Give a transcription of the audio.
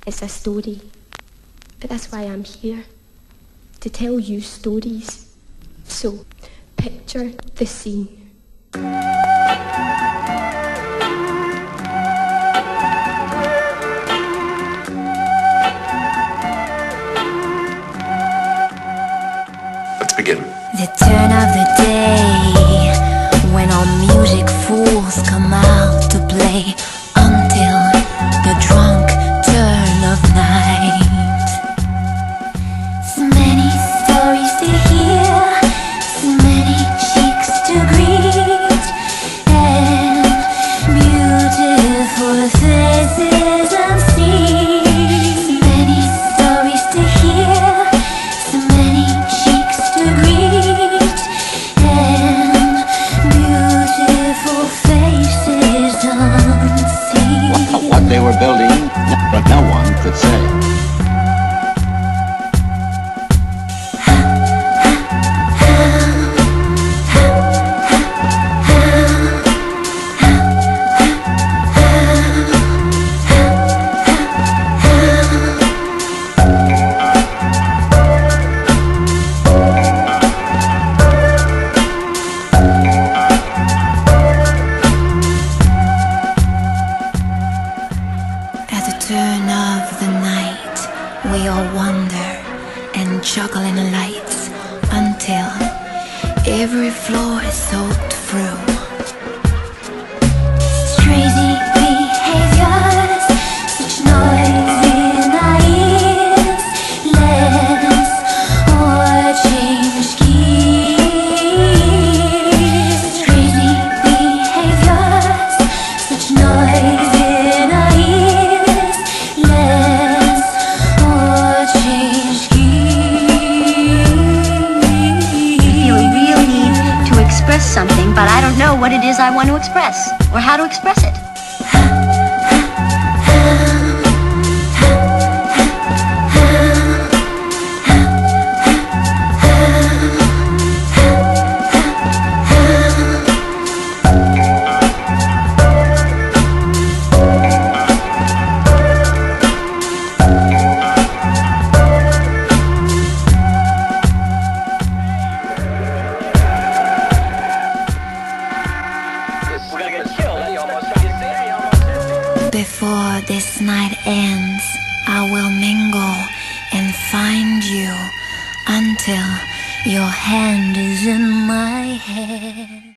It's a story, but that's why I'm here, to tell you stories. So, picture the scene. Let's begin. The turn of the day, when all music fools come out to play, until the drunk turn of night. So many stories to hear, so many cheeks to greet, and beautiful faces unseen. So many stories to hear, so many cheeks to greet, and beautiful faces unseen. What they were building, but no one could say. At the turn of the night, we all wander and juggle in the lights until every floor is soaked through. Crazy behaviors, such noise in our ears, let's all change gears. Crazy behaviors, such noise in our ears, let's all change gears. I feel a real need to express something, but I don't know what it is I want to express, or how to express it. Before this night ends, I will mingle and find you until your hand is in my head.